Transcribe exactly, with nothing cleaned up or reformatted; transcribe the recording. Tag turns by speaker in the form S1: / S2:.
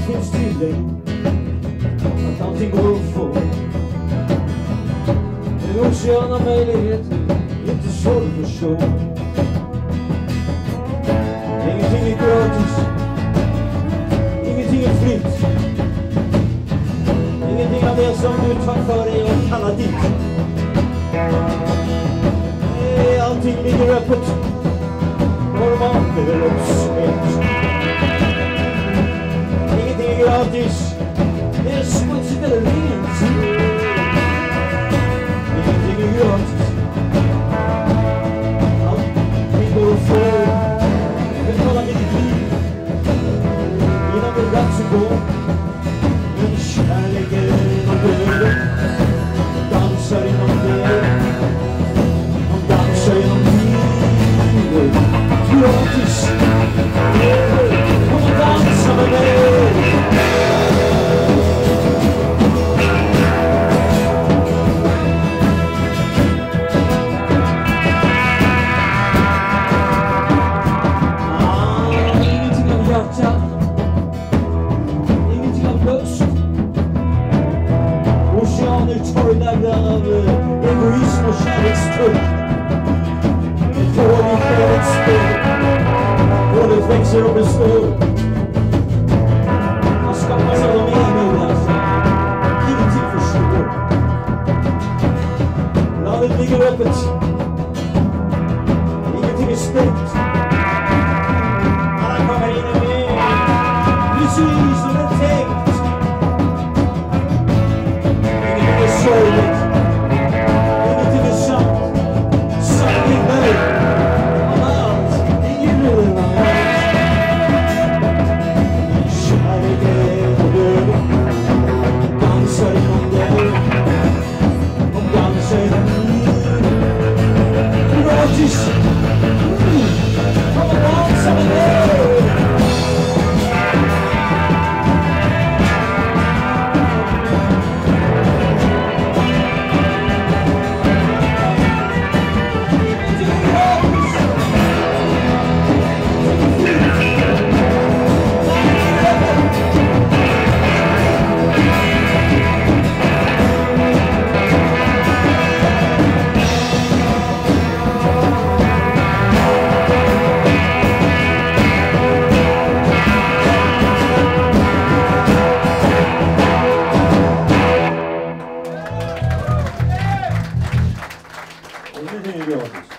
S1: finns tillägg, att allting går att få. En ocean av möjligheter, inte svår att förstå. Ingenting är gratis, ingenting är fritt. Ingenting av det som du tar för dig och kallar ditt. Nej, allting ligger öppet, normalt eller uppsmätt. Ingenting är gratis, det är smutsigt eller rent. Ingenting är gratis, allting går att få. Betala mitt liv innan det är dags att gå. Men kärleken och döden dansar inom det. De dansar inom livet. Gratis. Kom och dansa med mig. Av egoism och kärlekstryck. Ett hål i själets spel. Hålet växer och består. Man skapas av de enskilda som ingenting förstår. Landet ligger öppet. Ingenting är stängt. Alla kommer in och med. Precis som det är tänkt. Ingenting är sorgligt. Ingenting är gratis.